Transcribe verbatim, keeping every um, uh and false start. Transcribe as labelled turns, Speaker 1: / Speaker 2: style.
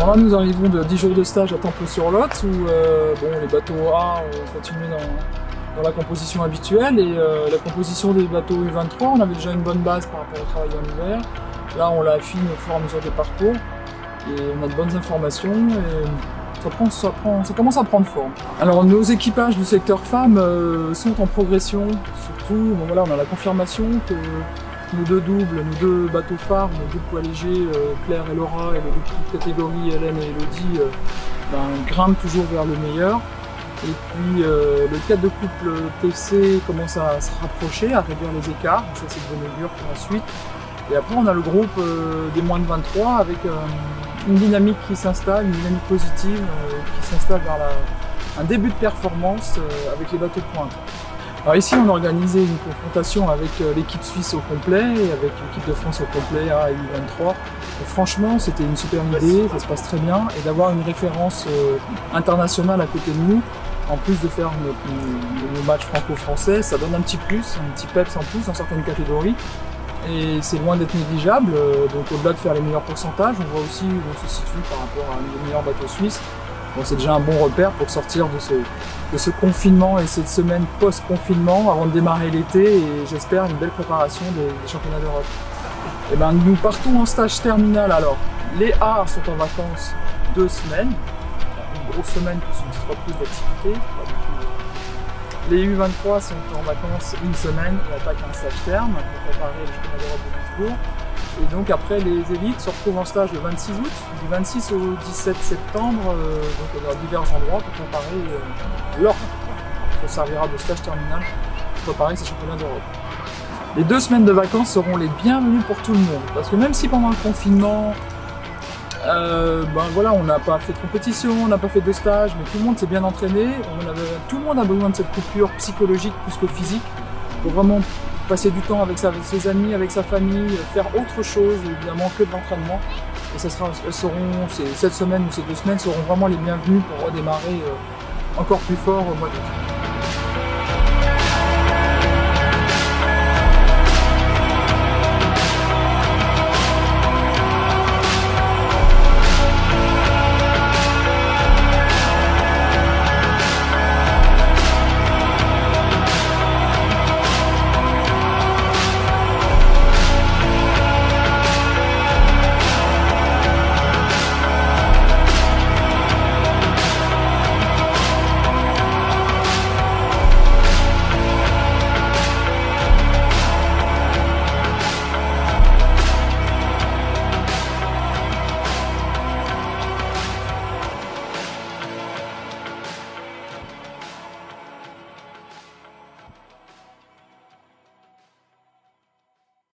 Speaker 1: Alors là, nous arrivons de dix jours de stage à Temple-sur-Lot où euh, bon, les bateaux A ont continué dans, dans la composition habituelle et euh, la composition des bateaux U vingt-trois, on avait déjà une bonne base par rapport au travail en hiver. Là, on la affine au fur et à mesure des parcours et on a de bonnes informations et ça, prend, ça, prend, ça commence à prendre forme. Alors, nos équipages du secteur femmes euh, sont en progression, surtout, bon, voilà, on a la confirmation que nos deux doubles, nos deux bateaux phares, nos deux poids légers, euh, Claire et Laura, et les deux catégories, Hélène et Elodie, euh, ben, grimpent toujours vers le meilleur. Et puis euh, le cadre de couple T C commence à se rapprocher, à réduire les écarts, ça c'est de bonne augure pour la suite. Et après on a le groupe euh, des moins de vingt-trois avec euh, une dynamique qui s'installe, une dynamique positive euh, qui s'installe vers la, un début de performance euh, avec les bateaux de pointe. Alors ici, on a organisé une confrontation avec l'équipe suisse au complet et avec l'équipe de France au complet A et U vingt-trois. Et franchement, c'était une super idée, ça se passe très bien. Et d'avoir une référence euh, internationale à côté de nous, en plus de faire nos, nos, nos matchs franco-français, ça donne un petit plus, un petit peps en plus dans certaines catégories. Et c'est loin d'être négligeable. Donc au-delà de faire les meilleurs pourcentages, on voit aussi où on se situe par rapport à nos meilleurs bateaux suisses. Bon, c'est déjà un bon repère pour sortir de ce, de ce confinement et cette semaine post-confinement avant de démarrer l'été et j'espère une belle préparation des, des championnats d'Europe. Et ben, nous partons en stage terminal alors. Les A sont en vacances deux semaines, une grosse semaine plus une petite reprise d'activité. Les U vingt-trois sont en vacances une semaine et attaquent un stage terme pour préparer les championnats d'Europe de Duisbourg. Et donc après les élites se retrouvent en stage le vingt-six août, du vingt-six au dix-sept septembre, euh, donc dans divers endroits pour préparer euh, l'Europe. Ça servira de stage terminal pour préparer ces championnats d'Europe. Les deux semaines de vacances seront les bienvenues pour tout le monde, parce que même si pendant le confinement, euh, ben voilà, on n'a pas fait de compétition, on n'a pas fait de stage, mais tout le monde s'est bien entraîné, on avait, tout le monde a besoin de cette coupure psychologique plus que physique pour vraiment passer du temps avec, sa, avec ses amis, avec sa famille, faire autre chose évidemment que de l'entraînement. Et ça sera, elles seront, ces, cette semaine ou ces deux semaines seront vraiment les bienvenues pour redémarrer euh, encore plus fort au mois d'août.